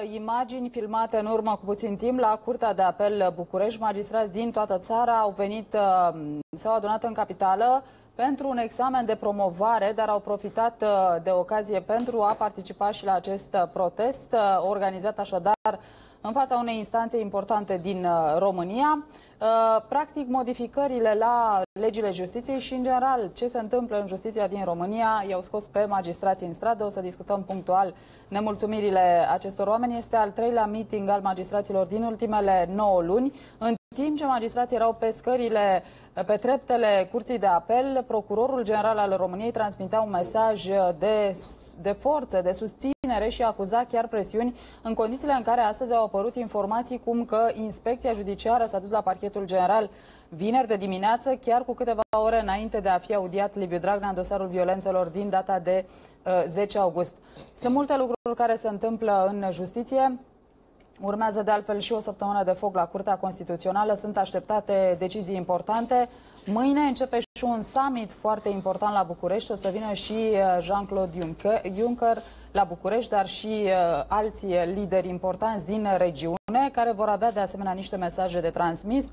imagini filmate în urmă cu puțin timp la Curtea de Apel București. Magistrați din toată țara au venit, s-au adunat în capitală pentru un examen de promovare, dar au profitat de ocazie pentru a participa și la acest protest, organizat așadar în fața unei instanțe importante din România. Practic, modificările la legile justiției și, în general, ce se întâmplă în justiția din România i-au scos pe magistrații în stradă. O să discutăm punctual nemulțumirile acestor oameni. Este al treilea meeting al magistraților din ultimele 9 luni. În timp ce magistrații erau pe scările, pe treptele Curții de Apel, Procurorul General al României transmitea un mesaj de forță, de susținere și acuza chiar presiuni, în condițiile în care astăzi au apărut informații cum că Inspecția Judiciară s-a dus la Parchetul General vineri de dimineață, chiar cu câteva ore înainte de a fi audiat Liviu Dragnea în dosarul violențelor din data de 10 august. Sunt multe lucruri care se întâmplă în justiție. Urmează de altfel și o săptămână de foc la Curtea Constituțională. Sunt așteptate decizii importante. Mâine începe și un summit foarte important la București. O să vină și Jean-Claude Juncker la București, dar și alții lideri importanți din regiune, care vor avea de asemenea niște mesaje de transmis.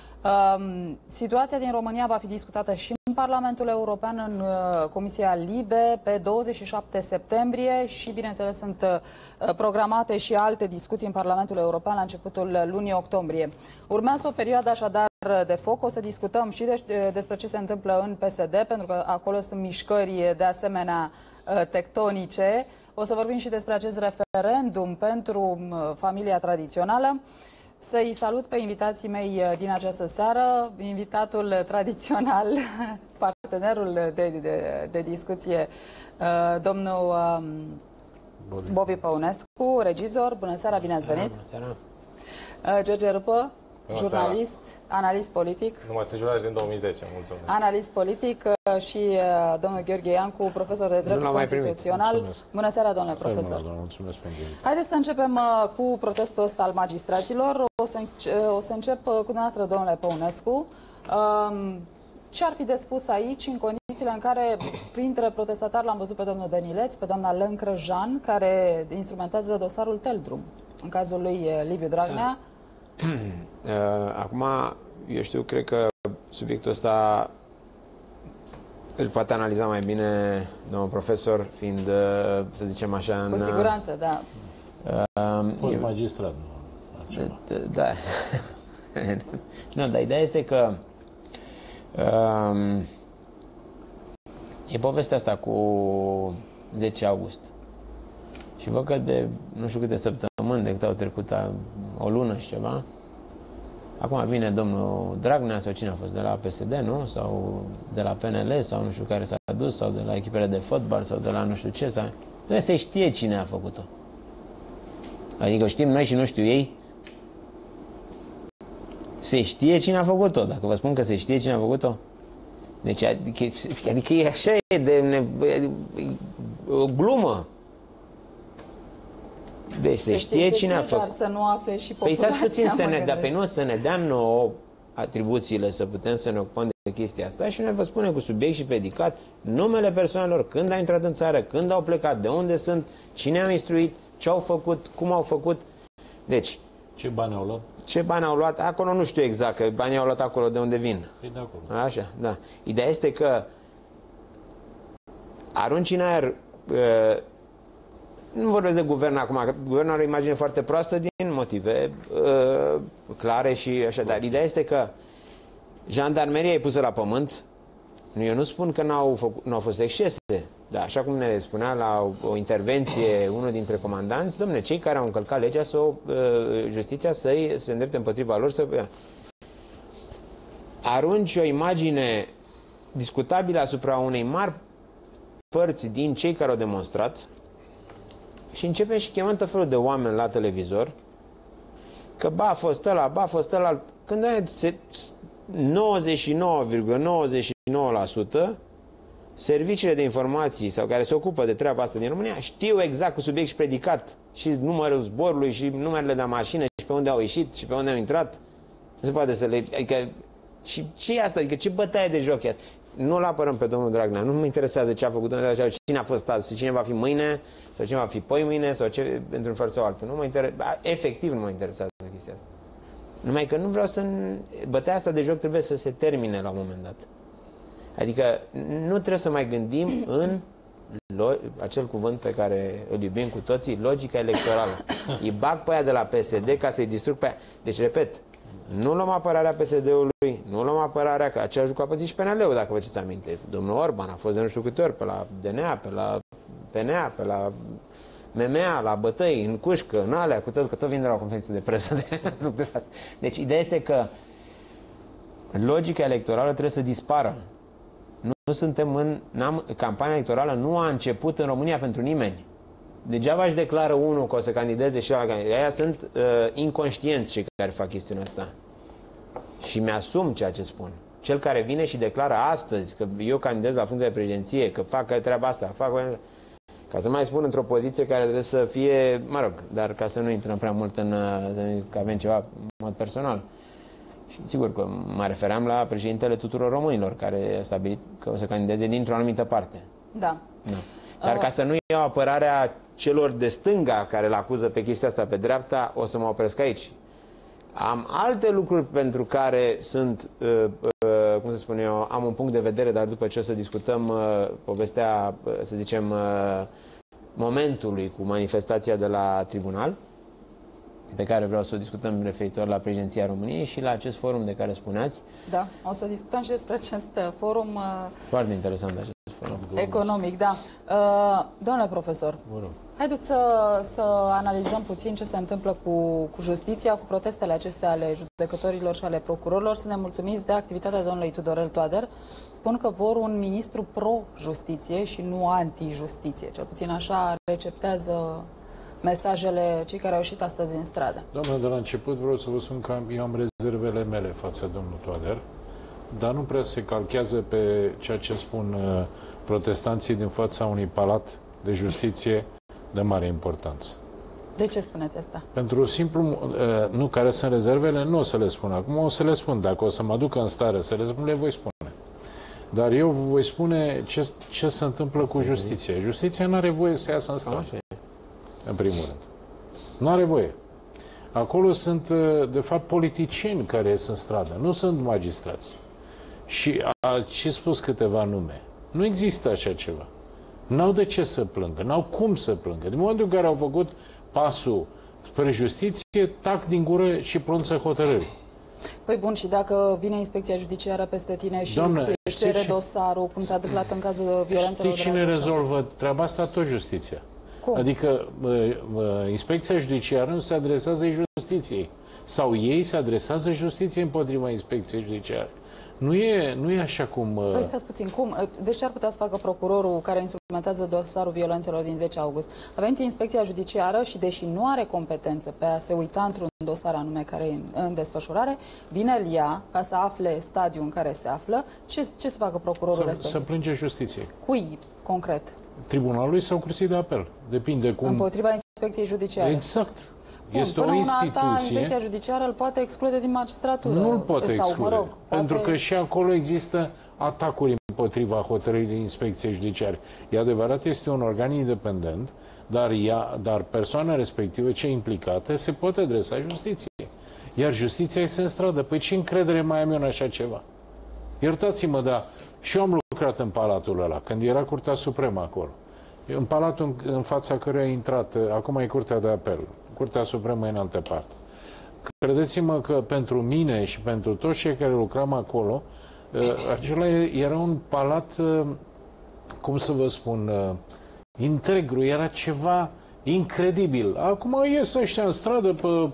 Situația din România va fi discutată și în Parlamentul European, în Comisia Libe, pe 27 septembrie și, bineînțeles, sunt programate și alte discuții în Parlamentul European la începutul lunii octombrie. Urmează o perioadă așadar de foc. O să discutăm și despre ce se întâmplă în PSD, pentru că acolo sunt mișcări de asemenea tectonice. O să vorbim și despre acest referendum pentru familia tradițională. Să-i salut pe invitații mei din această seară, invitatul tradițional, partenerul de discuție, domnul Bobby Păunescu, regizor. Bună seara, bine ați venit! Bună seara! George Râpă, jurnalist, analist politic. Numai sunt jurnalist din 2010, mulțumesc. Analist politic și domnul Gheorghe Iancu, profesor de drept constituțional. Bună seara, domnule profesor. Mulțumesc pentru invitație. Haideți să începem cu protestul ăsta al magistraților. O să încep cu dumneavoastră, domnule Păunescu. Ce ar fi de spus aici, în condițiile în care, printre protestatari, l-am văzut pe domnul Dănileț, pe doamna Lâncrăjan, care instrumentează dosarul Teldrum, în cazul lui Liviu Dragnea? Acum, eu știu, cred că subiectul ăsta îl poate analiza mai bine domnul profesor, fiind, să zicem așa, Cu siguranță, da. Fost magistrat, da. Nu, dar ideea este că e povestea asta cu 10 august. Și văd că de nu știu câte săptămâni, de cât au trecut o lună și ceva, acum vine domnul Dragnea sau cine a fost, de la PSD, nu? Sau de la PNL, sau nu știu care s-a dus, sau de la echipele de fotbal, sau de la nu știu ce. Trebuie să știe cine a făcut-o. Adică știm noi și nu știu ei. Se știe cine a făcut-o. Dacă vă spun că se știe cine a făcut-o, deci adică e așa, o glumă. Deci se știe cine a făcut. Dar să nu afle și populația. Păi stați puțin să ne dea nouă atribuțiile, să putem să ne ocupăm de chestia asta și noi vă spunem cu subiect și predicat numele persoanelor, când au intrat în țară, când au plecat, de unde sunt, cine au instruit, ce au făcut, cum au făcut. Deci, ce bani au luat? Ce bani au luat? Acolo nu știu exact, că banii au luat acolo de unde vin. Păi de acolo. Așa, da. Ideea este că arunci în aer, nu vorbesc de guvern acum, că guvernul are o imagine foarte proastă din motive clare și așa, dar ideea este că jandarmeria e pusă la pământ. Eu nu spun că n-au fost excese, dar așa cum ne spunea la o intervenție unul dintre comandanți, dom'le, cei care au încălcat legea, justiția se îndrepte împotriva lor, arunci o imagine discutabilă asupra unei mari părți din cei care au demonstrat și începem și chemăm tot felul de oameni la televizor că ba a fost ăla, ba a fost ăla, când 99,99% serviciile de informații sau care se ocupă de treaba asta din România știu exact cu subiect și predicat și numărul zborului și numerele de mașină și pe unde au ieșit și pe unde au intrat. Nu se poate să le... Adică, și ce e asta? Adică ce bătaie de joc e asta? nu-l apărăm pe domnul Dragnea, nu mă interesează ce a făcut domnul Dragnea, cine a fost azi, cine va fi mâine, sau cine va fi poimâine, sau ce, într-un fel sau altul. Nu mă efectiv nu mă interesează chestia asta. Numai că nu vreau să... Bătaia asta de joc trebuie să se termine la un moment dat. Adică nu trebuie să mai gândim în acel cuvânt pe care îl iubim cu toții, logica electorală. Îi bag pe aia de la PSD ca să-i distrug pe aia. Deci, repet, nu luăm apărarea PSD-ului, nu luăm apărarea, că același lucru a pățit și PNL-ul, dacă vă ceți aminte. Domnul Orban a fost de nu știu câte ori pe la DNA, pe la PNA, pe la MMA, la bătăi, în cușcă, în alea, cu tot, că tot vin de la o conferință de presă de asta. Deci, ideea este că logica electorală trebuie să dispară. Nu suntem în... Campania electorală nu a început în România pentru nimeni. Degeaba își declară unul că o să candideze și ăla. Aia sunt inconștienți cei care fac chestiunea asta. Și mi-asum ceea ce spun. Cel care vine și declară astăzi că eu candidez la funcția de președinție, că fac treaba asta, ca să mai spun într-o poziție care trebuie să fie, mă rog, dar ca să nu intrăm prea mult că avem ceva în mod personal. Și sigur că mă refeream la președintele tuturor românilor, care a stabilit că o să candideze dintr-o anumită parte. Da. Dar ca să nu iau apărarea celor de stânga care îl acuză pe chestia asta pe dreapta, o să mă opresc aici. Am alte lucruri pentru care sunt, cum să spun eu, am un punct de vedere, dar după ce o să discutăm povestea, să zicem, momentului cu manifestația de la tribunal, pe care vreau să o discutăm referitor la președinția României și la acest forum de care spuneați. Da, o să discutăm și despre acest forum. Foarte interesant acest forum. Economic, da. Domnule profesor, haideți să analizăm puțin ce se întâmplă cu justiția, cu protestele acestea ale judecătorilor și ale procurorilor. Să ne mulțumiți de activitatea domnului Tudorel Toader. Spun că vor un ministru pro-justiție și nu anti-justiție. Cel puțin așa receptează mesajele cei care au ieșit astăzi în stradă. Doamne, de la început vreau să vă spun că eu am rezervele mele față de domnul Toader, dar nu prea se calchează pe ceea ce spun protestanții din fața unui palat de justiție de mare importanță. De ce spuneți asta? Pentru simplu, nu, care sunt rezervele, nu o să le spun acum, o să le spun. Dacă o să mă duc în stare să le spun, le voi spune. Dar eu voi spune ce se întâmplă cu justiția. Justiția nu are voie să iasă în stradă. În primul rând. Nu are voie. Acolo sunt, de fapt, politicieni care ies în stradă. Nu sunt magistrați. Și ați spus câteva nume. Nu există așa ceva. N-au de ce să plângă. N-au cum să plângă. Din momentul în care au făcut pasul spre justiție, tac din gură și pronunță hotărâri. Păi bun, și dacă vine inspecția judiciară peste tine și îți cere dosarul, cum s-a întâmplat în cazul violențelor... Știi cine rezolvă treaba asta? Tot justiția. Cum? Adică inspecția judiciară nu se adresează justiției. Sau ei se adresează justiției împotriva inspecției judiciare. Nu e așa cum... Păi stați puțin, cum? Deci ce ar putea să facă procurorul care instrumentează dosarul violențelor din 10 august? A venit inspecția judiciară și deși nu are competență pe a se uita într-un dosar anume care e în desfășurare, vine el ia ca să afle stadiul în care se află. Ce să facă procurorul respectiv? Să plânge justiției. Cui concret? Tribunalului sau Curții de Apel. Depinde cum... Împotriva inspecției judiciare. Exact. Bun, este o instituție. Alta, inspecția judiciară îl poate exclude din magistratură. Nu îl poate exclude. Sau, mă rog, pentru că și acolo există atacuri împotriva hotărârii inspecției judiciare. E adevărat, este un organ independent, dar persoana respectivă, cea implicată, se poate adresa justiției. Iar justiția este în stradă. Păi ce încredere mai am eu în așa ceva? Iertați-mă, dar și eu am lucrat în palatul ăla, când era Curtea Supremă acolo. În palatul în fața căruia a intrat, acum e Curtea de Apel. Curtea Supremă e în altă parte. Credeți-mă că pentru mine și pentru toți cei care lucram acolo, acela era un palat, cum să vă spun, integru, era ceva incredibil. Acum ies ăștia în stradă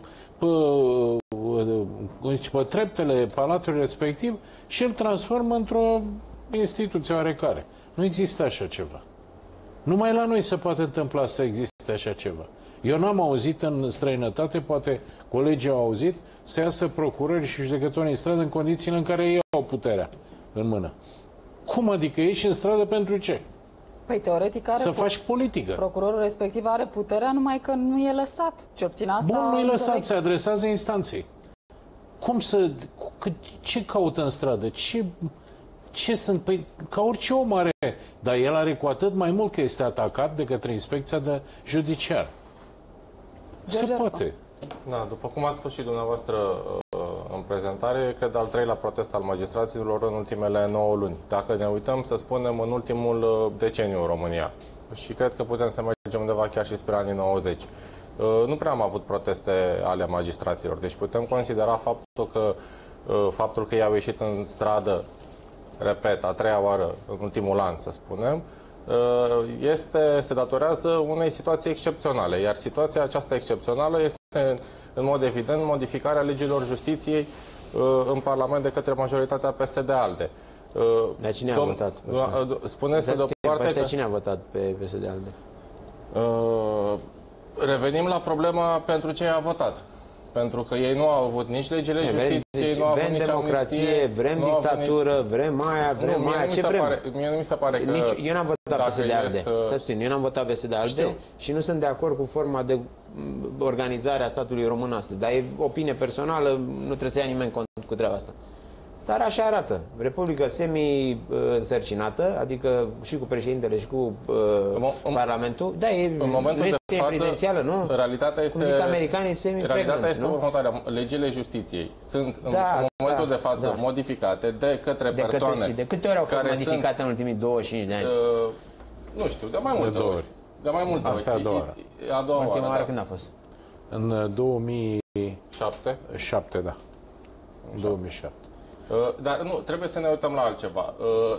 pe treptele palatului respectiv și îl transformă într-o instituție oarecare. Nu există așa ceva. Numai la noi se poate întâmpla să existe așa ceva. Eu n-am auzit în străinătate, poate colegii au auzit, să iasă procurări și judecători în stradă în condițiile în care ei au puterea în mână. Cum adică ieși în stradă pentru ce? Păi teoretic are... Să faci politică. Procurorul respectiv are puterea, numai că nu e lăsat. Ce obține asta... Bun, nu e lăsat, se adresează instanței. Cum să... Ce caută în stradă? Ce sunt? Păi, ca orice om are. Dar el are cu atât mai mult că este atacat de către inspecția de judiciar. Se poate. Da, după cum ați spus și dumneavoastră în prezentare, cred al treilea protest al magistraților în ultimele 9 luni. Dacă ne uităm, să spunem, în ultimul deceniu în România. Și cred că putem să mergem undeva chiar și spre anii 90. Nu prea am avut proteste ale magistraților. Deci putem considera faptul că ei au ieșit în stradă, repet, a treia oară în ultimul an, să spunem, se datorează unei situații excepționale. Iar situația aceasta excepțională este, în mod evident, modificarea legilor justiției în Parlament de către majoritatea PSD-ALDE. Dar cine a votat? Spuneți pe de-o parte că... Cine a votat pe PSD-ALDE? Revenim la problema pentru ce a votat. Pentru că ei nu au avut nici legile justiției, nu au avut nici democrație, vrem dictatură, vrem aia, vrem aia, ce vrem? Mie nu mi se pare că... Eu n-am votat PSD-ALDE, eu n-am votat PSD-ALDE și nu sunt de acord cu forma de organizare a statului român astăzi. Dar e opinie personală, nu trebuie să ia nimeni cont cu treaba asta. Dar așa arată. Republică semi-însărcinată, adică și cu președintele și cu Parlamentul. Da, în momentul de față, prezidențială, nu? Realitatea este, cum zic americanii, semi-pregnanți, realitatea este următoarea. Legile justiției sunt în momentul de față modificate de către persoane. De câte ori au fost modificate în ultimii 25 de ani? Nu știu, de mai multe ori. De mai multe ori. Asta e a doua oară. A doua ultima oară da. când a fost? În 2007, da. 2007. Dar nu, trebuie să ne uităm la altceva.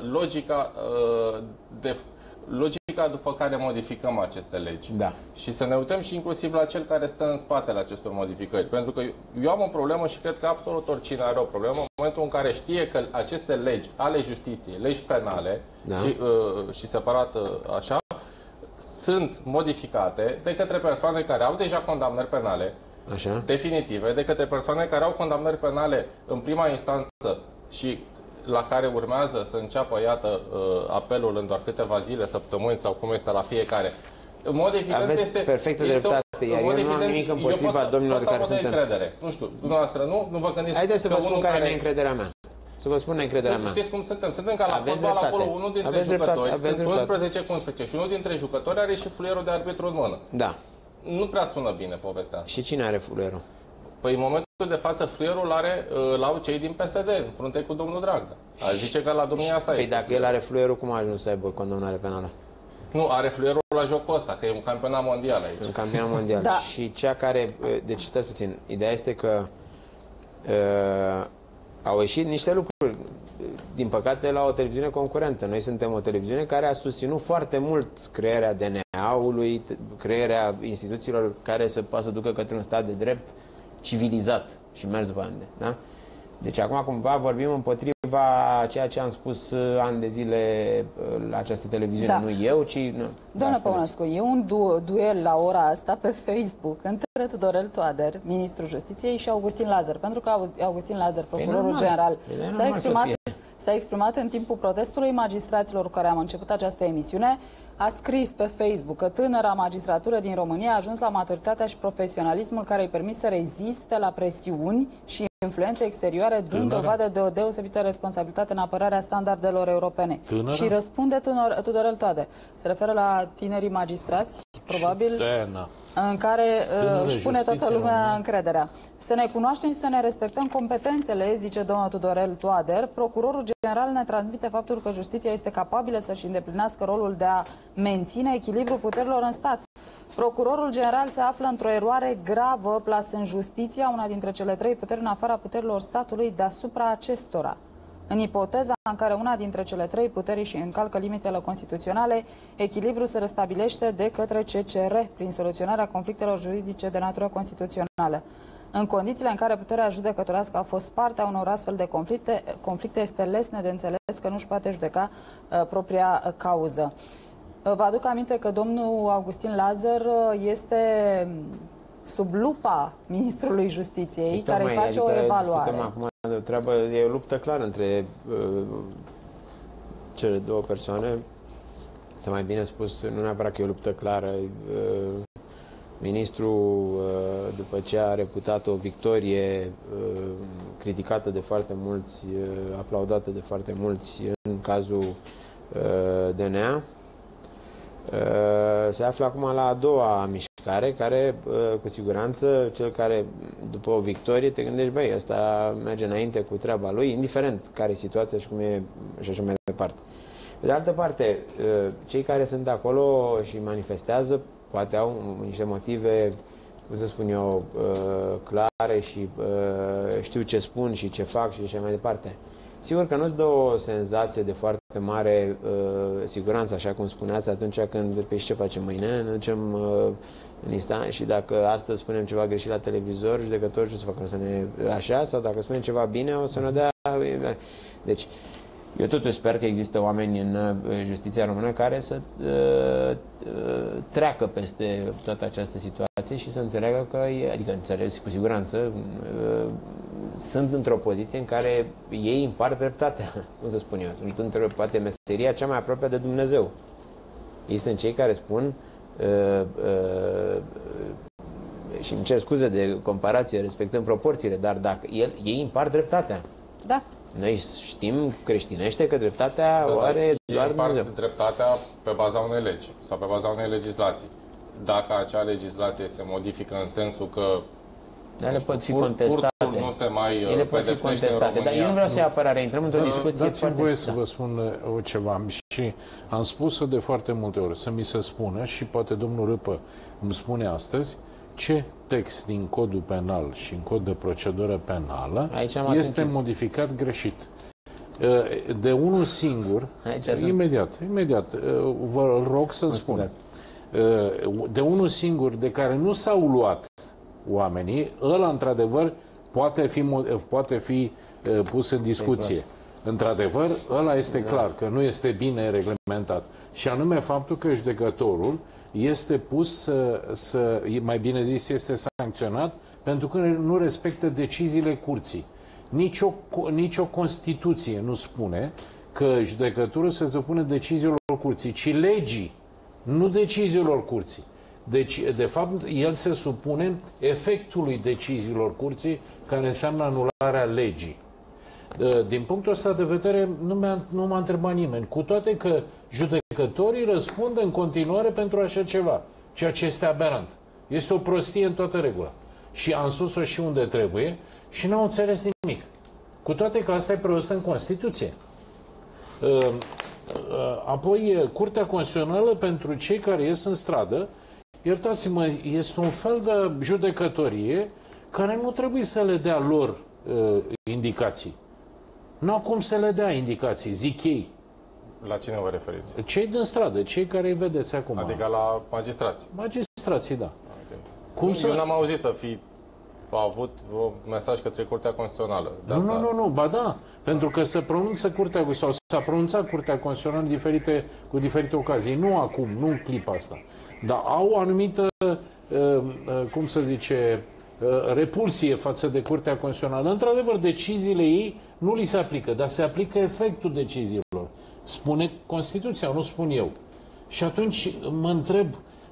Logica după care modificăm aceste legi. Da. Și să ne uităm și inclusiv la cel care stă în spatele acestor modificări. Pentru că eu am o problemă și cred că absolut oricine are o problemă în momentul în care știe că aceste legi ale justiției, legi penale și separat așa, sunt modificate de către persoane care au deja condamnări penale definitive, de către persoane care au condamnări penale în prima instanță și la care urmează să înceapă, iată, apelul în doar câteva zile, săptămâni sau cum este la fiecare. În mod evident aveți perfectă dreptate, iar eu nu am nimic împotriva domnilor care sunt încredere. Nu știu, dumneavoastră nu vă gândiți. Haideți să vă spun care e încrederea mea. Să vă spun încrederea mea. Știți cum suntem? Suntem ca la fotbal acolo, unul dintre jucători, sunt 11 cu 11 și unul dintre jucători are și fluierul de arbitru în mână. Da. Nu prea sună bine povestea asta. Și cine are fluierul? Păi în momentul de față fluierul l-au cei din PSD, în frunte cu domnul Dragnea. Aș zice că la domnia asta este. Păi dacă el are fluierul, cum a ajuns să aibă condamnare penală? Nu, are fluierul la jocul ăsta, că e un campionat mondial aici. Un campionat mondial. Da. Și cea care... Deci, stați puțin. Ideea este că au ieșit niște lucruri, din păcate, la o televiziune concurentă. Noi suntem o televiziune care a susținut foarte mult crearea DNA-ului, crearea instituțiilor care să poată să ducă către un stat de drept civilizat și mers după ani. Da? Deci acum cumva vorbim împotriva ceea ce am spus ani de zile la această televiziune. Nu eu, ci... Doamne Păunescu, e un duel la ora asta pe Facebook între Tudorel Toader, ministrul Justiției, și Augustin Lazar. Pentru că Augustin Lazar, procurorul general, s-a exprimat în timpul protestului magistraților cu care am început această emisiune, a scris pe Facebook că tânăra magistratură din România a ajuns la maturitatea și profesionalismul care îi permis să reziste la presiuni și influențe exterioare, dând dovadă de o deosebită responsabilitate în apărarea standardelor europene. Și răspunde Tudorel Toader. Se referă la tinerii magistrați, probabil, în care își pune toată lumea încrederea. Să ne cunoaștem și să ne respectăm competențele, zice domnul Tudorel Toader. Procurorul general ne transmite faptul că justiția este capabilă să-și îndeplinească rolul de a menține echilibrul puterilor în stat. Procurorul general se află într-o eroare gravă, plasând justiția, una dintre cele trei puteri, în afara puterilor statului, deasupra acestora. În ipoteza în care una dintre cele trei puteri și încalcă limitele constituționale, echilibrul se restabilește de către CCR prin soluționarea conflictelor juridice de natură constituțională. În condițiile în care puterea judecătorească a fost parte a unor astfel de conflicte, este lesne de înțeles că nu-și poate judeca propria cauză. Vă aduc aminte că domnul Augustin Lazar este sub lupa ministrului Justiției, care face o evaluare. Acum de o treabă, e o luptă clară între cele două persoane. Mai bine spus, nu neapărat că e o luptă clară, Ministrul, după ce a reputat o victorie criticată de foarte mulți, aplaudată de foarte mulți în cazul DNA, se află acum la a doua mișcare, care, cu siguranță, cel care, după o victorie, te gândești, băi, ăsta merge înainte cu treaba lui, indiferent care e situația și cum e și așa mai departe. Pe de altă parte, cei care sunt acolo și manifestează, poate au niște motive, cum să spun eu, clare și știu ce spun și ce fac și așa mai departe. Sigur că nu-ți dă o senzație de foarte mare siguranță, așa cum spuneați, atunci când, pe ce facem mâine, ne ducem în instant și dacă astăzi spunem ceva greșit la televizor, judecătorul ce o să facă? O să ne așa? Sau dacă spunem ceva bine, o să ne dea... Deci, eu totuși sper că există oameni în justiția română care să treacă peste toată această situație și să înțeleagă că, adică înțeleg cu siguranță, sunt într-o poziție în care ei împart dreptatea, cum să spun eu, sunt într-o, poate, meseria cea mai aproape de Dumnezeu. Ei sunt cei care spun și îmi cer scuze de comparație, respectând proporțiile, dar dacă ei împart dreptatea. Da. Noi știm creștinește că dreptatea o are doar Dumnezeu. Dreptatea pe baza unei legi sau pe baza unei legislații. Dacă acea legislație se modifică în sensul că ele pot fi contestate. Nu se mai ele pot fi contestate. Dar eu nu vreau să iau apărare, intrăm într-o discuție. Dați-mi voie să vă spun ceva și am spus-o de foarte multe ori, să mi se spună și poate domnul Râpă îmi spune astăzi ce text din codul penal și în cod de procedură penală este modificat greșit. De unul singur, imediat, vă rog să-mi spun, de unul singur de care nu s-au luat oamenii, ăla într-adevăr poate fi pus în discuție. Într-adevăr, ăla este clar că nu este bine reglementat. Și anume faptul că judecătorul este pus mai bine zis, este sancționat pentru că nu respectă deciziile curții. Nicio Constituție nu spune că judecătorul se supune deciziilor curții, ci legii, nu deciziilor curții. Deci, de fapt, el se supune efectului deciziilor curții, care înseamnă anularea legii. Din punctul ăsta de vedere, nu m-a întrebat nimeni, cu toate că judecătorii răspund în continuare pentru așa ceva, ceea ce este aberant. Este o prostie în toată regula. Și am spus-o și unde trebuie și n-au înțeles nimic. Cu toate că asta e prevăzut în Constituție. Apoi, Curtea Constituțională, pentru cei care ies în stradă, iertați-mă, este un fel de judecătorie care nu trebuie să le dea lor indicații. Nu au cum să le dea indicații, zic ei. La cine vă referiți? Cei din stradă, cei care îi vedeți acum. Adică la magistrați? Magistrații, da. Okay. Eu n-am auzit să fi avut un mesaj către Curtea Constituțională. Nu, ba da. Pentru că se pronunță Curtea, sau s-a pronunțat Curtea Constituțională cu diferite ocazii. Nu acum, nu în clipa asta. Dar au o anumită, cum să zice, repulsie față de Curtea Constituțională. Într-adevăr, deciziile ei nu li se aplică, dar se aplică efectul deciziilor. Spune Constituția, nu spun eu. Și atunci mă întreb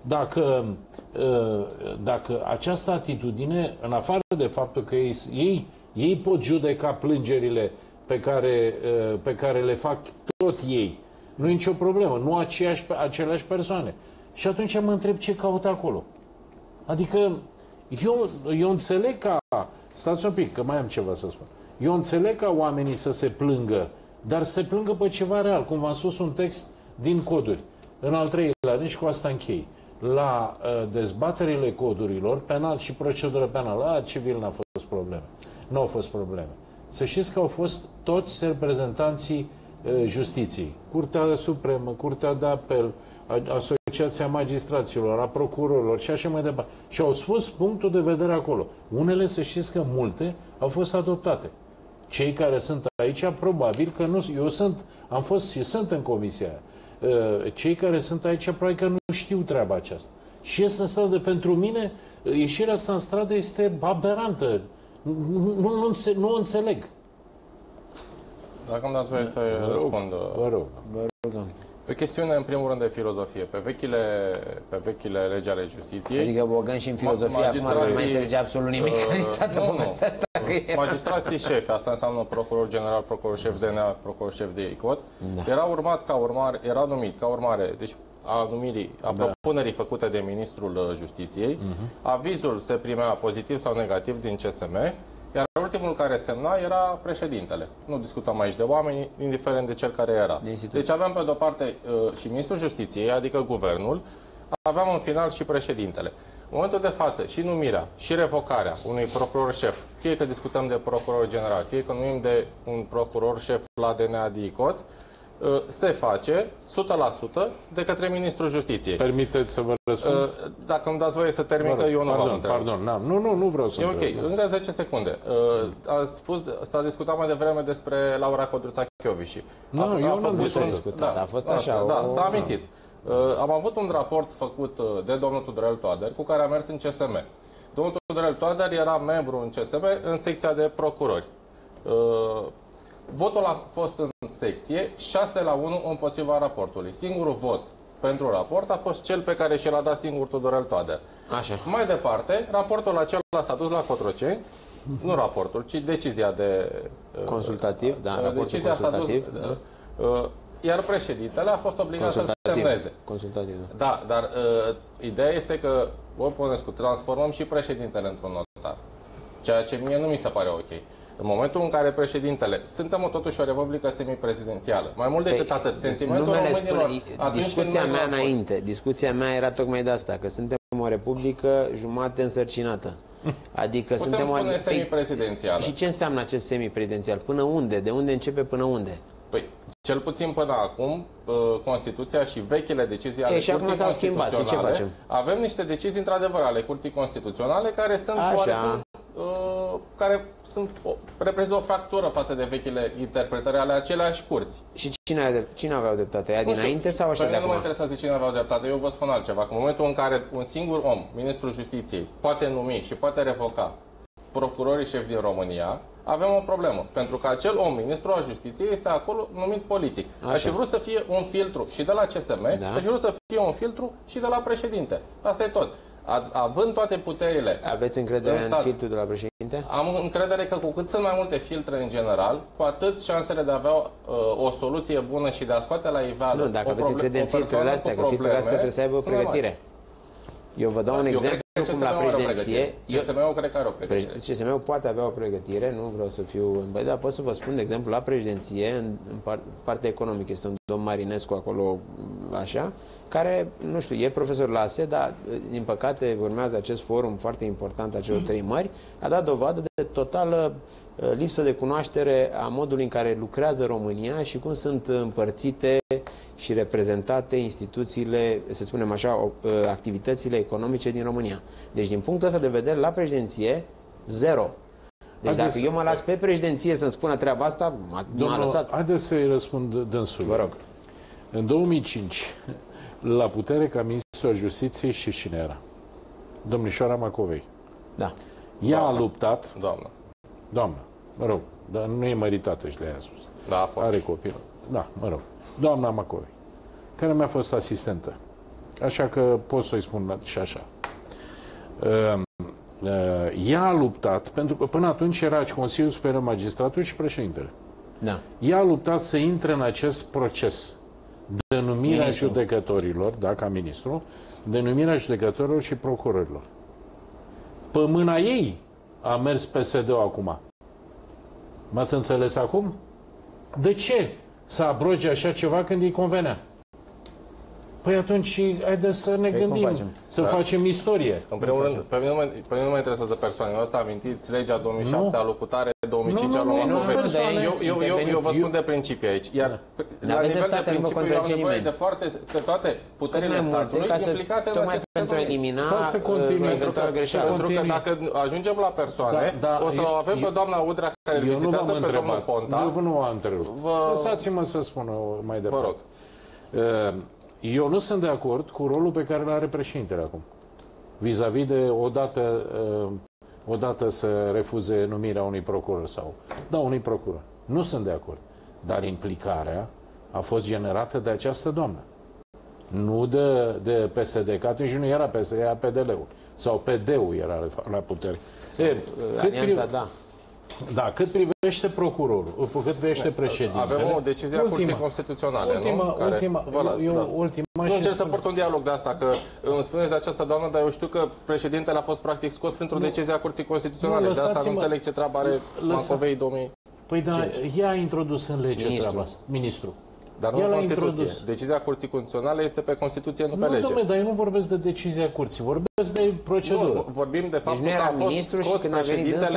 dacă această atitudine, în afară de faptul că ei pot judeca plângerile pe care le fac tot ei, nu e nicio problemă, nu aceleași persoane. Și atunci mă întreb ce caută acolo. Adică eu înțeleg stați un pic, că mai am ceva să spun. Eu înțeleg ca oamenii să se plângă, dar se plângă pe ceva real, cum v-am spus, un text din coduri. În al treilea rând, și cu asta închei, la dezbaterile codurilor, penal și procedură penală, civil n-a fost probleme. Nu au fost probleme. Să știți că au fost toți reprezentanții justiției. Curtea Supremă, Curtea de Apel, Asociația Magistraților, a Procurorilor și așa mai departe. Și au spus punctul de vedere acolo. Unele, să știți că multe, au fost adoptate. Cei care sunt aici, probabil că nu... Eu am fost și sunt în comisia aia. Cei care sunt aici, probabil că nu știu treaba aceasta. Și ies în stradă, pentru mine, ieșirea asta în stradă este aberantă. Nu o înțeleg. Dacă îmi dați voie să răspund. Vă rog. O chestiune, în primul rând, de filozofie. Pe vechile legi ale justiției... Adică băgăm și în filozofie, acum nu mai înțelege absolut nimic. Magistrații șefi, asta înseamnă procuror general, procuror șef DNA, procuror șef de ICOT, era numit ca urmare, deci a propunerii făcute de Ministrul Justiției. Avizul se primea pozitiv sau negativ din CSM, iar ultimul care semna era președintele. Nu discutăm aici de oameni, indiferent de cel care era. Deci aveam pe de-o parte și Ministrul Justiției, adică Guvernul, aveam în final și președintele. În momentul de față, și numirea, și revocarea unui procuror șef, fie că discutăm de procuror general, fie că numim de un procuror șef la DNA de ICOT, se face 100% de către Ministrul Justiției. Permiteți să vă răspund? Dacă îmi dați voie să termin, că eu nu v-am întrebat. Pardon, nu vreau să întreb. E ok, încă 10 secunde. S-a discutat mai devreme despre Laura Codruța-Chioviși. Nu, eu nu am discutat, a fost așa. Da, s-a amintit. Am avut un raport făcut de domnul Tudorel Toader, cu care a mers în CSM. Domnul Tudorel Toader era membru în CSM în secția de procurori. Votul a fost în secție 6-1 împotriva raportului. Singurul vot pentru raport a fost cel pe care și l-a dat singur Tudorel Toader. Așa. Mai departe, raportul acela s-a dus la Cotroceni, nu raportul, ci decizia de... Consultativ, raportul consultativ. Iar președintele a fost obligat să semneze. Consultativ, da. Dar ideea este că, Popescu, transformăm și președintele într-un notar. Ceea ce mie nu mi se pare ok. În momentul în care președintele... Suntem totuși o republică semiprezidențială. Mai mult decât atât, sentimentul românilor... Discuția mea era tocmai de asta, că suntem o republică jumate însărcinată. Adică putem spune semiprezidențială. Și ce înseamnă acest semiprezidențial? Până unde? De unde începe până unde? Păi, cel puțin până acum, Constituția și vechile decizii ale și acum s-au schimbat. Și ce facem? Avem niște decizii, într-adevăr, ale Curții Constituționale care sunt reprezintă o fractură față de vechile interpretări ale aceleași curți. Și cine aveau dreptate? Ea dinainte sau așa de acum? Nu mă interesează cine aveau dreptate. Eu vă spun altceva. Că în momentul în care un singur om, Ministrul Justiției, poate numi și poate revoca procurorii șefi din România, avem o problemă. Pentru că acel om, Ministrul al Justiției, este acolo numit politic. Aș fi vrut să fie un filtru și de la CSM, aș fi vrut să fie un filtru și de la președinte. Asta e tot. Având toate puterile... Aveți încredere în filtrul de la președinte? Am încredere că cu cât sunt mai multe filtre în general, cu atât șansele de a avea o soluție bună și de a scoate la iveală... Nu, dacă aveți încredere în filtrele astea, că filtrele astea trebuie să aibă o pregătire. Eu vă dau un exemplu cum la președinție... CSM-ul cred că are o pregătire. CSM-ul poate avea o pregătire, nu vreau să fiu... Băi, dar pot să vă spun, de exemplu, la președinție, în partea economică, este un domn Marinescu acolo, așa, care, nu știu, e profesor la ASE, dar, din păcate, urmează acest forum foarte important a celor trei mări, a dat dovadă de totală lipsă de cunoaștere a modului în care lucrează România și cum sunt împărțite și reprezentate instituțiile, să spunem așa, activitățile economice din România. Deci, din punctul ăsta de vedere, la președinție, zero. Deci dacă eu mă las pe președinție să-mi spună treaba asta, m-a lăsat. Haideți să-i răspund dânsul. Vă rog. În 2005, la putere ca ministru al Justiției, și cine era? Domnișoara Macovei. Da. Ea a luptat... Doamnă, mă rog, dar nu e măritată și de-aia spus. Da, a fost. Are copil. Da, mă rog. Doamna Macovei, care mi-a fost asistentă. Așa că pot să-i spun și așa. Ea a luptat, pentru că până atunci era Consiliul Superior Magistratului și președintele. Da. Ea a luptat să intre în acest proces de numirea judecătorilor, da, ca ministru, de numirea judecătorilor și procurorilor. Pe mâna ei a mers PSD-ul acum. M-ați înțeles acum? De ce să abroge așa ceva când îi convenea? Păi atunci, haideți să ne gândim, să facem istorie. În primul rând, pe mine nu mă interesează persoanele. Asta amintiți legea 2007 a locutare, 2005 a locutare. Eu vă spun de principii aici. Iar la nivel de principiu eu am nevoie de toate puterile statului implicate în aceste pentru a elimina eventual greșeală. Pentru că dacă ajungem la persoane, o să o avem pe doamna Udrea care îl vizitează pe domnul Ponta. Eu nu am întrerupt. Lăsați-mă să spun mai departe. Vă rog. Eu nu sunt de acord cu rolul pe care îl are președintele acum. Vis-a-vis de odată să refuze numirea unui procuror sau... Da, unui procuror. Nu sunt de acord. Dar implicarea a fost generată de această doamnă. Nu de PSD, că atunci nu era PSD, era PDL-ul. Sau PD-ul era la putere. Alianța, da. Da, cât privește procurorul, cât privește președintele... Avem o decizie a Curții Constituționale, nu? Nu încerc să port un dialog de asta, că îmi spuneți de această doamnă, dar eu știu că președintele a fost practic scos printr-o decizie a Curții Constituționale. De asta nu înțeleg ce treabă are Macovei 2000. Păi da, ea a introdus în lege treaba asta, ministrul. Dar nu în Constituție. Decizia Curții Constituționale este pe Constituție, nu pe lege. Nu, dom'le, dar eu nu vorbesc de decizia Curții, vorbesc de procedură. Nu, vorbim de faptul că a fost scos președintele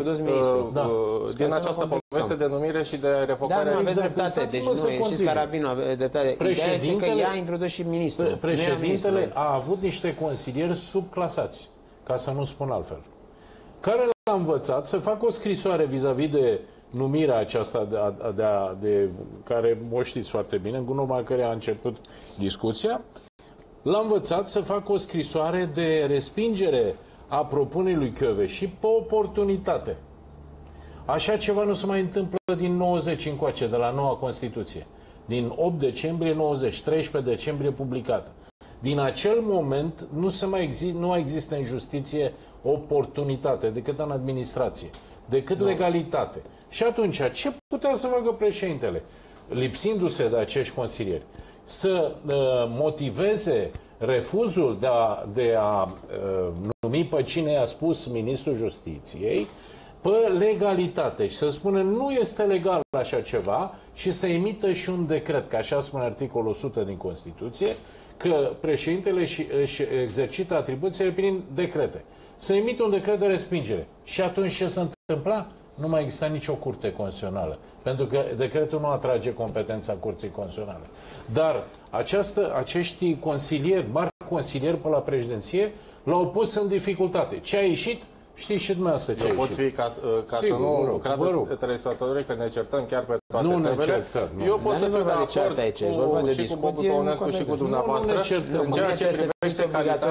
din această poveste de numire și de revocare. Da, nu aveți dreptate. Deci nu, știți, Carabinu, aveți dreptate. Ideea este că ea a introdus și ministrul. Președintele a avut niște consilieri subclasați, ca să nu spun altfel, care l-a învățat să facă o scrisoare vis-a-vis de numirea aceasta de care o știți foarte bine, în urma care a început discuția, l-a învățat să facă o scrisoare de respingere a propunerii lui Kövesi și pe oportunitate. Așa ceva nu se mai întâmplă din 90 încoace, de la noua Constituție. Din 8 decembrie 90, 13 decembrie publicată. Din acel moment nu există în justiție oportunitate decât în administrație, decât legalitate. Și atunci, ce putea să facă președintele, lipsindu-se de acești consilieri? Să motiveze refuzul de a numi pe cine i-a spus ministrul Justiției pe legalitate și să spună nu este legal așa ceva și să emită și un decret, că așa spune articolul 100 din Constituție, că președintele își exercită atribuțiile prin decrete. Să emită un decret de respingere. Și atunci ce se întâmpla? Nu mai exista nicio curte constituțională, pentru că decretul nu atrage competența Curții Constituționale. Dar acești consilieri, mari consilieri pe la președinție, l-au pus în dificultate. Ce a ieșit? Știi și dumneavoastră ce a ieșit. Pot fi, ca sigur, să nu creadă telespectatorii că ne certăm chiar pe toate temele. Eu pot să fiu de acord și cu Bobu Păunescu și cu dumneavoastră în ceea ce privește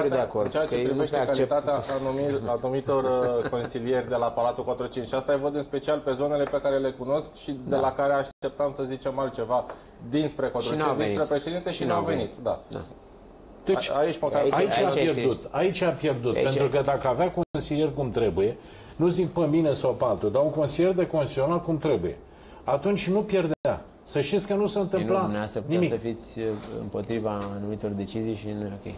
calitatea anumitor consilieri de la Palatul 45. Și asta îi văd în special pe zonele pe care le cunosc și de la care așteptam să zicem altceva dinspre Cotroceni, dinspre președinte și n-au venit. Deci, aici a pierdut. Pentru că dacă avea consilier cum trebuie, nu zic pe mine sau pe altul, dar un consilier de constituțional cum trebuie, atunci nu pierdea. Să știți că nu se întâmpla nimic. Să fiți împotriva anumitor decizii și nu e ok.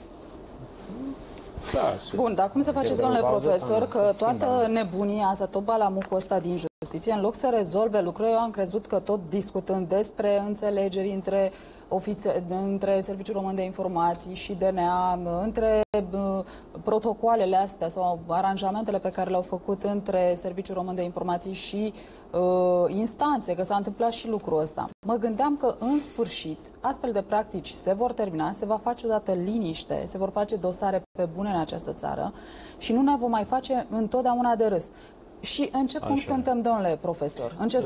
Da, bun, dar cum se face, domnule profesor, că toată nebunia asta, tot balamucul ăsta din justiție, în loc să rezolve lucrurile, eu am crezut că tot discutând despre înțelegeri între Serviciul Român de Informații și DNA, între protocoalele astea sau aranjamentele pe care le-au făcut între Serviciul Român de Informații și instanțe, că s-a întâmplat și lucrul ăsta. Mă gândeam că în sfârșit astfel de practici se vor termina, se va face odată liniște, se vor face dosare pe bune în această țară și nu ne vom mai face întotdeauna de râs. Și în ce punct suntem, domnule profesor? În ce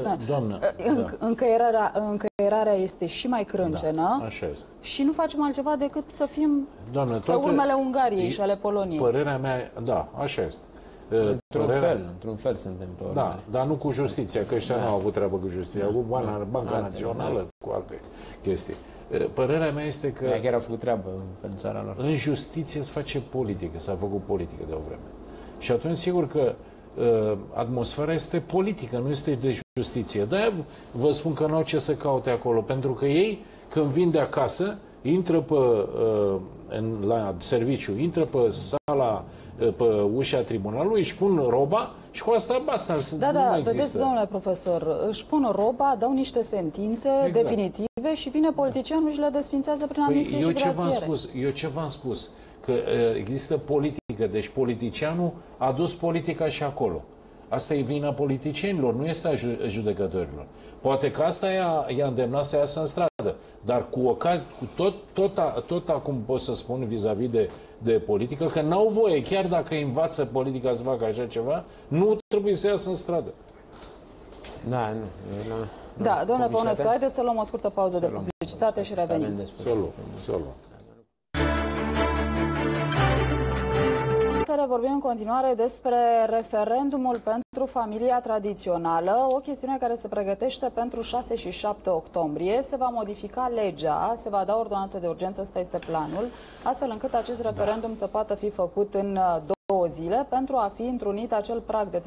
încăierarea este și mai crâncenă și nu facem altceva decât să fim pe urmele Ungariei și ale Poloniei. Părerea mea, da, așa este. Într-un fel suntem pe urmele. Da, dar nu cu justiția, că ăștia nu au avut treabă cu justiția, au avut Banca Națională, cu alte chestii. Părerea mea este că... chiar au făcut treabă în țara lor. În justiție se face politică, s-a făcut politică de o vreme. Și atunci, sigur că atmosfera este politică, nu este de justiție. De-aia vă spun că n-au ce să caute acolo, pentru că ei, când vin de acasă, intră la serviciu, intră pe sala, pe ușa tribunalului, își pun roba și cu asta basta. Da, vedeți, domnule profesor, își pun roba, dau niște sentințe definitive și vine politicianul și le desfințează prin amnistie și grațiere. Eu ce v-am spus? Că există politică, deci politicianul a dus politica și acolo. Asta e vina politicienilor, nu este a judecătorilor. Poate că asta i-a îndemnat să iasă în stradă, dar tot acum pot să spun vis-a-vis de politică, că n-au voie, chiar dacă învață politica să facă așa ceva, nu trebuie să iasă în stradă. Da, nu. Da, domnule Păunescu, haideți să luăm o scurtă pauză de publicitate și revenim. Să luăm. dezbatere vorbim în continuare despre referendumul pentru familia tradițională, o chestiune care se pregătește pentru 6 și 7 octombrie. Se va modifica legea, se va da ordonanță de urgență, ăsta este planul, astfel încât acest referendum să poată fi făcut în 2 zile pentru a fi întrunit acel prag de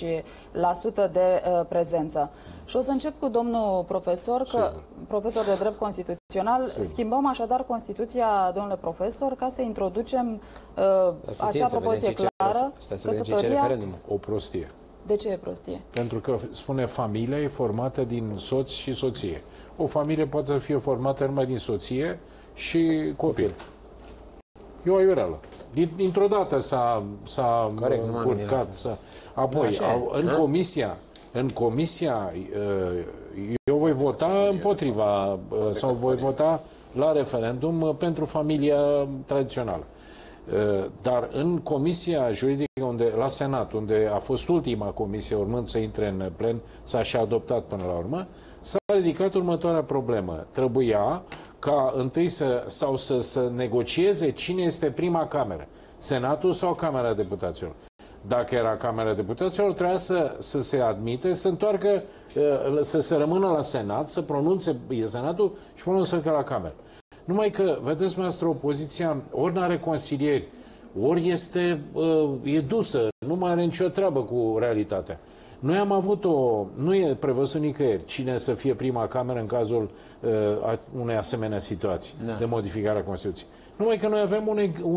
30% de prezență. Și o să încep cu domnul profesor, profesor de drept constituțional. Schimbăm așadar Constituția, domnule profesor, ca să introducem acea propoziție clară. Căsătoria... O prostie. De ce e prostie? Pentru că spune familia e formată din soț și soție. O familie poate să fie formată numai din soție și copil. E o aiureală. Dintr-o dată s-a încurcat. Apoi, în comisia, eu voi vota împotriva sau voi vota la referendum pentru familia tradițională. Dar în comisia juridică, la Senat, unde a fost ultima comisie, urmând să intre în plen, s-a și adoptat până la urmă, s-a ridicat următoarea problemă. Trebuia ca întâi să negocieze cine este prima cameră, Senatul sau Camera Deputaților. Dacă era Camera Deputaților, trebuia să se admite, să întoarcă, să se rămână la Senat, să pronunțe Senatul și pronunță că la Cameră. Numai că, vedeți dumneavoastră, opoziția ori n-are consilieri, ori e dusă, nu mai are nicio treabă cu realitatea. Noi am avut nu e prevăzut nicăieri cine să fie prima cameră în cazul unei asemenea situații de modificare a Constituției. Numai că noi avem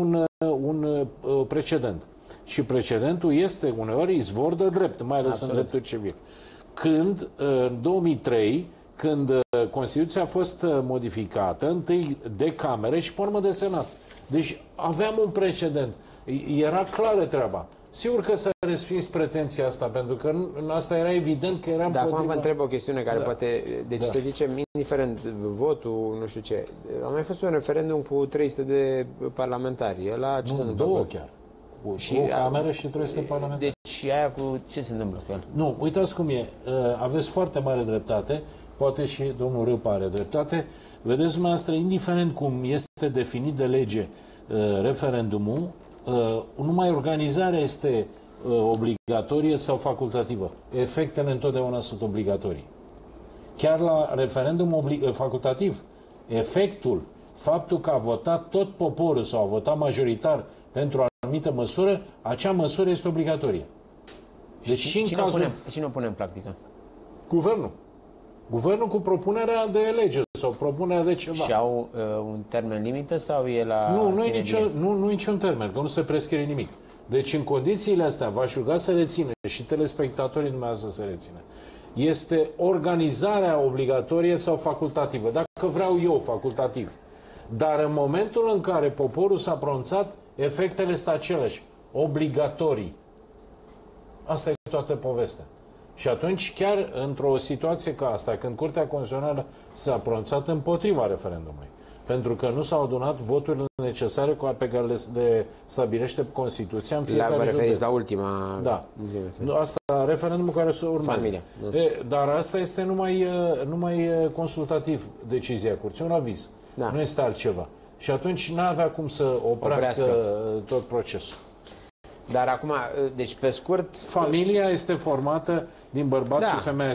un precedent. Și precedentul este uneori izvor de drept, mai ales în dreptul civil. Când, în 2003, când Constituția a fost modificată, întâi de Camere și pe urmă de Senat. Deci aveam un precedent. Era clară treaba. Sigur că s-a respins pretenția asta, pentru că în asta era evident că era împotriva... Dar acum vă întreb o chestiune care poate... Deci să zicem, indiferent votul, nu știu ce, a mai fost un referendum cu 300 de parlamentari. Două chiar. Și o cameră și 300 parlamentari. Deci aia cu ce se întâmplă cu el? Nu, uitați cum e. Aveți foarte mare dreptate, poate și domnul Râpa are dreptate. Vedeți, dumneavoastră, indiferent cum este definit de lege referendumul, numai organizarea este obligatorie sau facultativă. Efectele întotdeauna sunt obligatorii. Chiar la referendum facultativ, efectul, faptul că a votat tot poporul sau a votat majoritar pentru o anumită măsură, acea măsură este obligatorie. Deci Cine o pune în practică? Guvernul. Guvernul cu propunerea de lege sau propunerea de ceva. Și au un termen limită sau e la... Nu e niciun termen, că nu se prescrie nimic. Deci în condițiile astea v-aș ruga să rețină și telespectatorii dumneavoastră să rețină. Este organizarea obligatorie sau facultativă. Dacă vreau eu, facultativ. Dar în momentul în care poporul s-a pronunțat, efectele sunt aceleași. Obligatorii. Asta e toată povestea. Și atunci, chiar într-o situație ca asta, când Curtea Constituțională s-a pronunțat împotriva referendumului, pentru că nu s-au adunat voturile necesare pe care le stabilește Constituția în fiecare județ. Vă referiți la ultima... Da. Asta, referendumul care se urmează. Familia. Dar asta este numai consultativ decizia Curții, un aviz. Da. Nu este altceva. Și atunci n-avea cum să oprească tot procesul. Dar acum, deci pe scurt... Familia este formată din bărbat și femeie.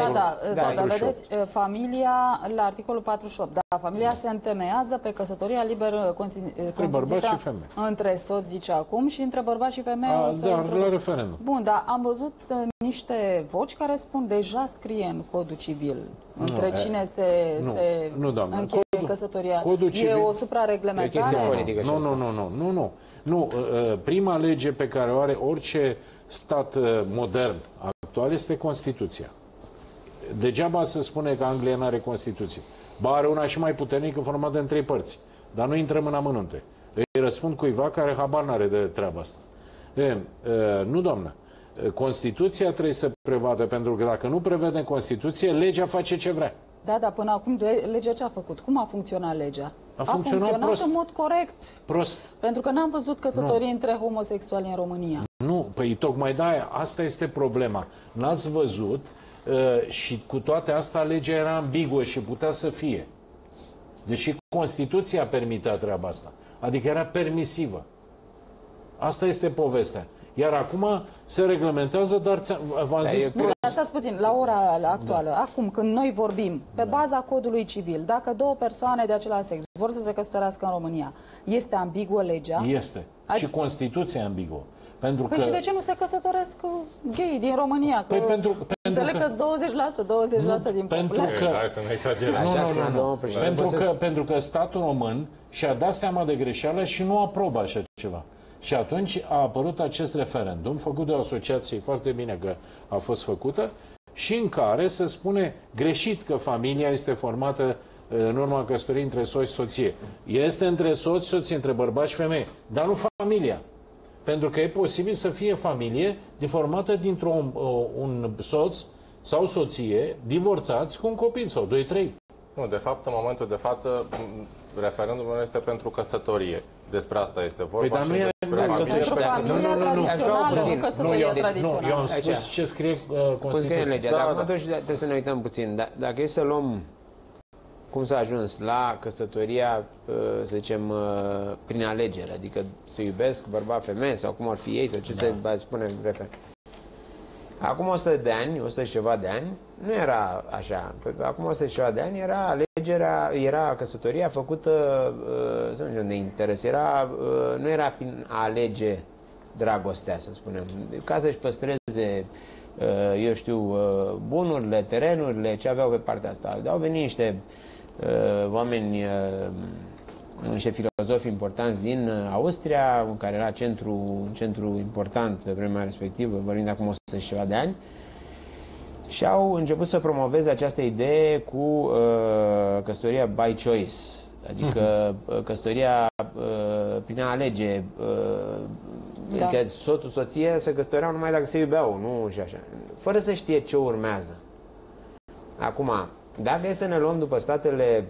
Dar vedeți, familia, la articolul 48, familia se întemeiază pe căsătoria liberă consimțită între soț, zice acum, și între bărbat și femeie. La referendum. Bun, dar am văzut niște voci care spun deja scrie în Codul Civil între cine se încheie căsătoria. E o suprareglementare? E o chestie politică și asta. Nu. Prima lege pe care o are orice stat modern actual este Constituția. Degeaba se spune că Anglia nu are Constituție. Ba, are una și mai puternică, formată în 3 părți. Dar nu intrăm în amănunte. Îi răspund cuiva care habar n-are de treaba asta. Nu, doamnă. Constituția trebuie să prevadă, pentru că dacă nu prevede în Constituție, legea face ce vrea. Da, dar până acum legea ce a făcut? Cum a funcționat legea? A funcționat prost. În mod corect. Prost. Pentru că n-am văzut căsătorii între homosexuali în România. Nu, păi tocmai de-aia, asta este problema. N-ați văzut și cu toate astea legea era ambiguă și putea să fie. Deși Constituția permitea treaba asta. Adică era permisivă. Asta este povestea. Iar acum se reglementează, dar v-am zis... Stați puțin, la ora actuală, acum când noi vorbim, pe baza codului civil, dacă două persoane de același sex vor să se căsătorească în România, este ambiguă legea? Este. Și Constituția e ambiguă. Pentru păi că... și de ce nu se căsătoresc gay din România? Că înțeleg că 20% din populație. Hai să nu exagerăm. Pentru că statul român și-a dat seama de greșeală și nu aprobă așa ceva. Și atunci a apărut acest referendum, făcut de o asociație, foarte bine că a fost făcută, și în care se spune greșit că familia este formată în urma căsătoriei între soț și soție. Este între soț și soție, între bărbați și femei, dar nu familia. Pentru că e posibil să fie familie formată dintr-un un soț sau soție divorțați cu un copil sau 2-3. Nu, de fapt, în momentul de față, referendumul este pentru căsătorie. Despre asta este vorba. Păi, dar nu e pentru familia tradițională, nu căsătoria tradițională. Eu am spus ce scrie Constituția. Legea, dar acum atunci trebuie să ne uităm puțin. Dacă e să luăm cum s-a ajuns la căsătoria, să zicem, prin alegere, adică să iubesc bărbat, femeie, sau cum ar fi ei, sau ce se spune în refer. Acum 100 de ani, 100 și ceva de ani, nu era așa. Acum 100 și ceva de ani era alegerea, era căsătoria făcută, să nu știu de interes, nu era prin a alege dragostea, să spunem, ca să-și păstreze, eu știu, bunurile, terenurile, ce aveau pe partea asta. Au venit niște oameni, niște filozofi importanți din Austria, în care era un centru important pe vremea respectivă, vorbim de acum 100 și ceva de ani, și au început să promoveze această idee cu căsătoria by choice, adică căsătoria prin a alege, adică soțul, soția se căsătoreau numai dacă se iubeau, nu și așa, fără să știe ce urmează. Acum, dacă e să ne luăm după statele,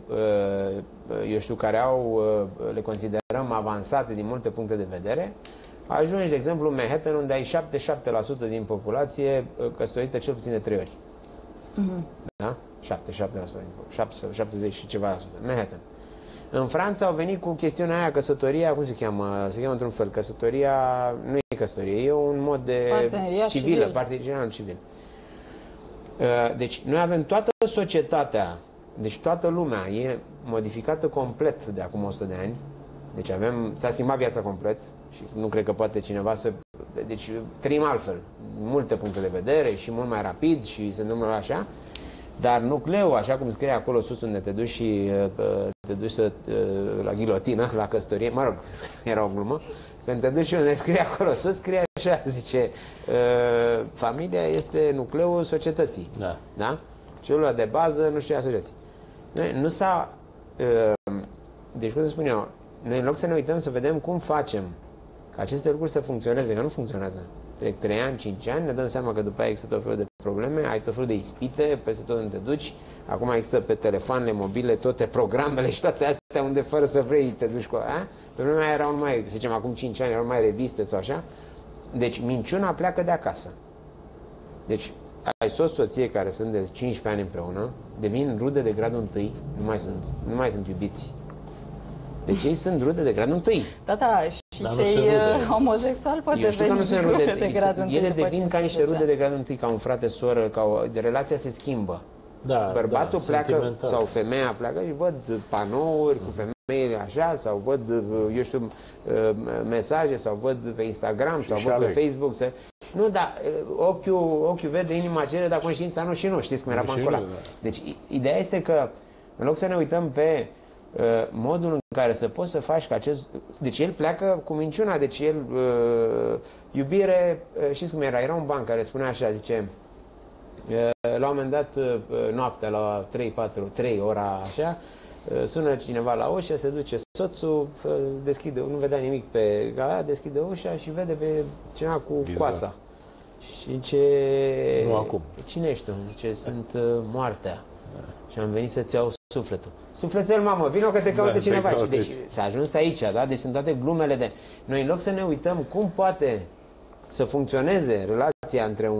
eu știu, care le considerăm avansate din multe puncte de vedere, ajungi, de exemplu, în Manhattan, unde ai 77% din populație căsătorită cel puțin de 3 ori. Da? 77%, 70 și ceva la sută. Manhattan. În Franța au venit cu chestiunea aia, căsătoria, cum se cheamă? Se cheamă într-un fel. Căsătoria nu e căsătorie, e un mod de civilă, parteneriat civil. Deci, noi avem toată societatea, deci toată lumea e modificată complet de acum 100 de ani. Deci s-a schimbat viața complet și nu cred că poate cineva să... Deci trăim altfel, multe puncte de vedere și mult mai rapid și se întâmplă așa. Dar nucleul, așa cum scrie acolo sus unde te duci și te duci la ghilotină, la căsătorie, mă rog, era o glumă, când te duci și unde scrie acolo sus, scrie așa, zice, familia este nucleul societății. Da. Da? Celula de bază, nu știu, asociații. Nu s-a... Deci, cum să spun eu, noi în loc să ne uităm să vedem cum facem ca aceste lucruri să funcționeze, că nu funcționează. Trec 3 ani, 5 ani, ne dăm seama că după aia există tot felul de probleme, ai tot felul de ispite, peste tot unde te duci. Acum există pe telefoanele mobile toate programele și toate astea unde fără să vrei te duci cu aia. Pe vremea aia erau numai, să zicem, acum 5 ani erau numai reviste sau așa. Deci minciuna pleacă de acasă. Deci ai soție care sunt de 15 ani împreună, devin rude de gradul 1, nu mai sunt iubiți. Deci ei sunt rude de gradul 1. Da, și cei homosexuali pot deveni rude de gradul 1. Ele devin ca niște rude de gradul 1, ca un frate, soră, relația se schimbă. Da, bărbatul pleacă sau femeia pleacă și văd panouri cu femei așa, sau văd, eu știu, mesaje, sau văd pe Instagram, sau văd pe Facebook. Nu, dar ochiul vede, inima cere, dar conștiința nu și nu. Știți cum era acolo. Deci ideea este că, în loc să ne uităm pe modul în care să poți să faci ca acest... Deci el pleacă cu minciuna, deci el iubire, știți cum era? Era un banc care spunea așa, zice, la un moment dat, noaptea, la 3 ora așa, sună cineva la ușă, se duce soțul, deschide, nu vedea nimic pe gala, deschide ușa și vede pe cineva cu coasa. Și zice, nu acum. Cine ești tu? Zice, sunt moartea. Și am venit să-ți iau sufletul. Sufletel, mamă, vino că te caută cineva. Deci s-a ajuns aici, da? Deci sunt toate glumele de... Noi, în loc să ne uităm cum poate să funcționeze relația între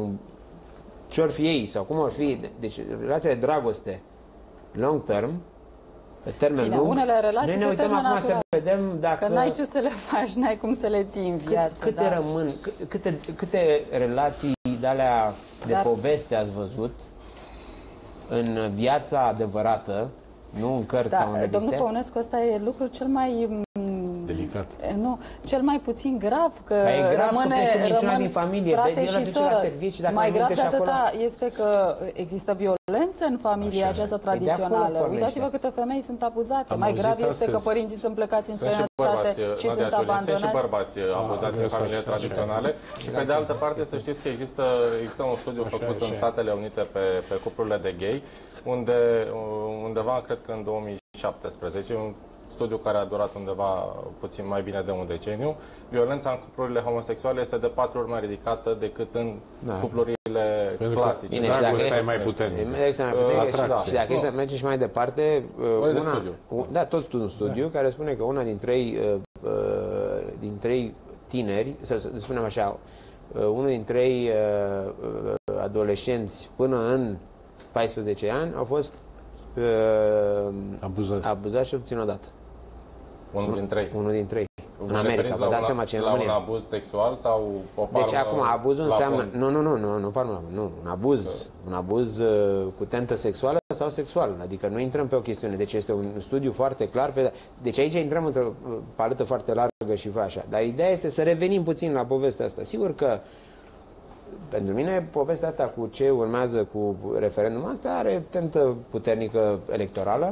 ce or fi ei sau cum or fi, deci relația de dragoste long term, pe termen Bine, lung. unele relații noi ne se uităm termină acum să natural. vedem dacă... Că n-ai ce să le faci, n-ai cum să le ții în viață. Câte rămân, câte relații de-alea de poveste ați văzut în viața adevărată, nu în cărți sau în reviste? Domnul Păunescu, ăsta e lucrul cel mai... delicat. Nu, cel mai puțin grav, că e grav rămâne, că pleci cu minciuna din familie, frate el și duce soră. la servicii, dacă Mai mai grav de multe și atâta acolo. este că există violență în familie aceasta tradițională. Uitați-vă câte femei sunt abuzate. Mai grav este că părinții sunt plecați în străinătate și sunt abandonați. Sunt și bărbați abuzați în familiile tradiționale. Și pe de altă parte să știți că există un studiu făcut în Statele Unite pe cuplurile de gay, unde undeva, cred că în 2017, un studiu care a durat undeva puțin mai bine de un deceniu, violența în cuplurile homosexuale este de 4 ori mai ridicată decât în cuplurile clasice. Dragostea e mai puternică. Și dacă să mergem și mai departe, tot un studiu care spune că una din trei tineri, să spunem așa, unul din 3 adolescenți până în 14 ani au fost abuzați și obțin odată. Unul din 3. Unul din 3. În America, vă dați seama ce în România. La un abuz sexual sau o palmă? Deci acum abuzul înseamnă... Nu palmă, nu. Un abuz cu tentă sexuală sau sexual. Adică nu intrăm pe o chestiune. Deci este un studiu foarte clar. Deci aici intrăm într-o paletă foarte largă și așa. Dar ideea este să revenim puțin la povestea asta. Sigur că pentru mine povestea asta cu ce urmează cu referendumul asta are tentă puternică electorală.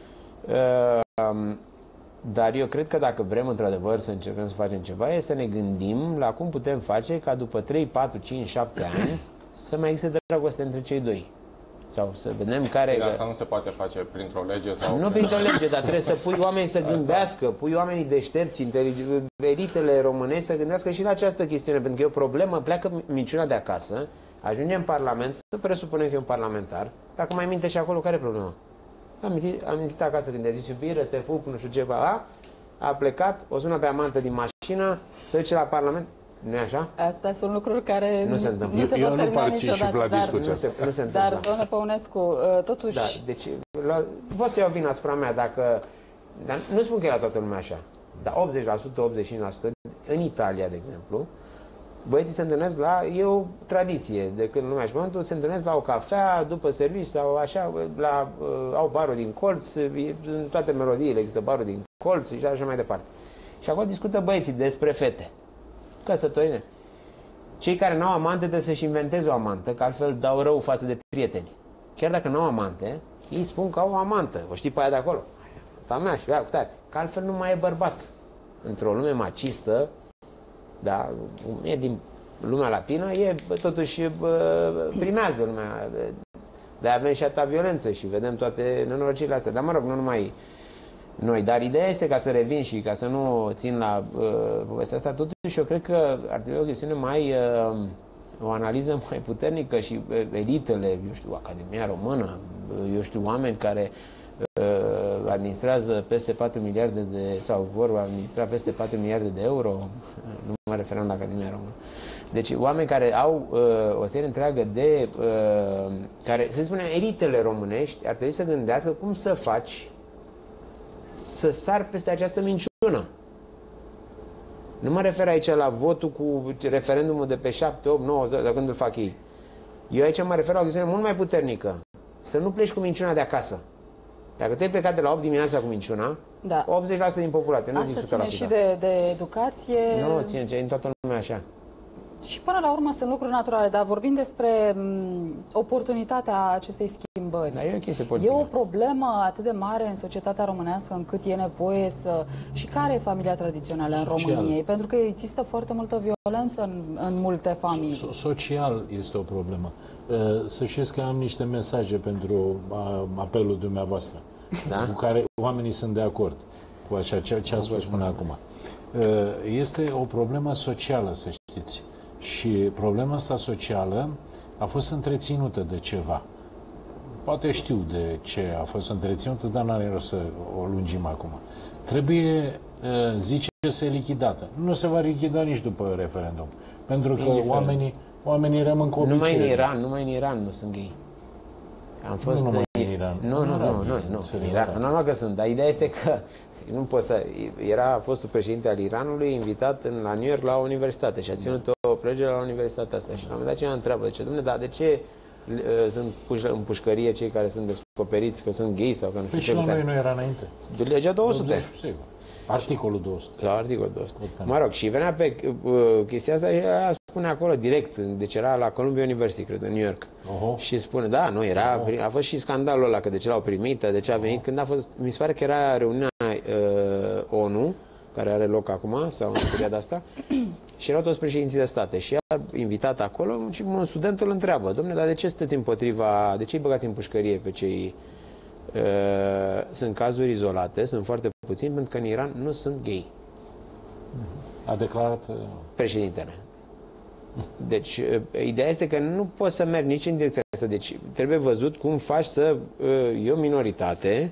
Dar eu cred că dacă vrem într-adevăr să încercăm să facem ceva, e să ne gândim la cum putem face ca după 3, 4, 5, 7 ani să mai existe dragoste între cei doi. Sau să vedem care... Bine, asta nu se poate face printr-o lege sau... Nu printr-o lege, dar trebuie să pui oamenii să gândească, pui oamenii deștepți, elitele românești să gândească și la această chestiune, pentru că e o problemă, pleacă minciuna de acasă, ajunge în Parlament, să presupunem că e un parlamentar, dacă mai minte și acolo, care e problema? Am mințit acasă când a zis iubire, te pup, nu știu ceva, a plecat, o sună pe amantă din mașină, se duce la Parlament. Nu e așa? Astea sunt lucruri care nu se întâmplă. Eu nu particip la discuția asta. Nu se întâmplă. Dar, domnule Păunescu, totuși... Da, deci pot să iau vina asupra mea dacă... Dar nu spun că e la toată lumea așa. Dar 80%, 85% în Italia, de exemplu, băieții se întâlnesc e o tradiție, de când lumea și pământul, se întâlnesc la o cafea, după serviciu sau așa, au barul din colț, în toate melodiile există barul din colț și așa mai departe. Și acolo discută băieții despre fete. Căsătorine. Cei care n-au amante trebuie să-și inventeze o amantă, că altfel dau rău față de prieteni. Chiar dacă n-au amante, ei spun că au o amantă. O știi pe aia de acolo? Ta mea și aia, că altfel nu mai e bărbat. Într-o lume macistă, da, e din lumea latină, totuși primează lumea. De avem și atâta violență și vedem toate nenorocirile astea. Dar mă rog, nu numai noi. Dar ideea este, ca să revin și ca să nu țin la povestea asta, totuși eu cred că ar trebui o chestiune o analiză mai puternică și elitele, eu știu, Academia Română, eu știu, oameni care administrează peste 4 miliarde sau vor administra peste 4 miliarde de euro, nu mă referam la Academia Română. Deci oameni care au o serie întreagă de care, să spunem, elitele românești ar trebui să gândească cum să faci să sar peste această minciună. Nu mă refer aici la votul cu referendumul de pe 7, 8, 9, de când îl fac ei. Eu aici mă refer la o chestiune mult mai puternică. Să nu pleci cu minciuna de acasă. Dacă tu ai plecat de la 8 dimineața cu minciuna, 80% din populație, nu zic 100%. Asta ține și de educație. Nu, ține, în toată lumea așa. Și până la urmă sunt lucruri naturale, dar vorbim despre oportunitatea acestei schimbări. Da, e o chestie politică. E o problemă atât de mare în societatea românească încât e nevoie să... Și care e familia tradițională în România? Pentru că există foarte multă violență în multe familii. Social este o problemă. Să știți că am niște mesaje pentru apelul dumneavoastră, cu care oamenii sunt de acord cu ce a spus până acum. Este o problemă socială, să știți. Și problema asta socială a fost întreținută de ceva. Poate știu de ce a fost întreținută, dar n-are rost să o lungim acum. Trebuie, zice, să e lichidată. Nu se va lichida nici după referendum. Pentru că oamenii rămân cu obiceiul. Numai în Iran nu sunt gay. Am fost Iran. Nu. Normal că sunt, dar ideea este că nu pot să... Era fostul președinte al Iranului invitat la New York la o universitate și a ținut o prelegere la universitatea asta. Și la un moment dat cineva întreabă, zice, dom'le, dar de ce sunt puși în pușcărie cei care sunt descoperiți că sunt gay sau că nu știu Păi ce? și la noi nu era înainte. De legea 200. Sigur. Articolul 200. La articolul 200. Mă rog, și venea pe chestia asta și spune acolo direct, deci era la Columbia University, cred, în New York. Și spune, da, nu, a fost și scandalul ăla, că de ce l-au primit, de ce a venit, când a fost, mi se pare că era reuniunea ONU, care are loc acum, sau în perioada asta, și erau toți președinții de state. Și a invitat acolo și un student îl întreabă, dom'le, dar de ce sunteți împotriva, de ce îi băgați în pușcărie pe cei... sunt cazuri izolate, sunt foarte puțini, pentru că în Iran nu sunt gay. A declarat președintele. Deci, ideea este că nu poți să mergi nici în direcția asta. Deci, trebuie văzut cum faci să... E o minoritate.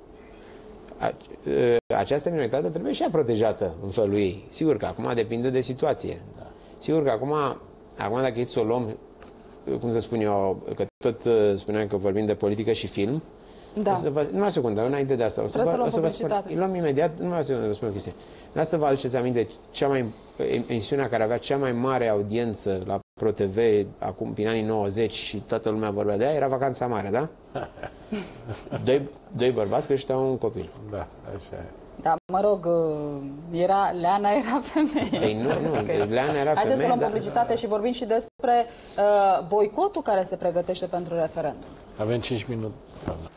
Această minoritate trebuie și ea protejată în felul ei. Sigur că acum depinde de situație. Sigur că acum dacă e să o luăm, cum să spun eu, că tot spuneam că vorbim de politică și film, da. Numai o secundă, înainte de asta. O să vă spun, luăm imediat, numai o secundă, vă spun o chestie. Vreau să vă aduceți aminte, emisiunea care avea cea mai mare audiență la ProTV acum, prin anii 90 și toată lumea vorbea de ea, era Vacanța Mare, da? Doi bărbați creșteau un copil. Da, așa e. Da, mă rog, Leana era femeie. Păi nu, Leana era femeie. Haideți să luăm publicitate și vorbim și despre boicotul care se pregătește pentru referendum. Avem 5 minute.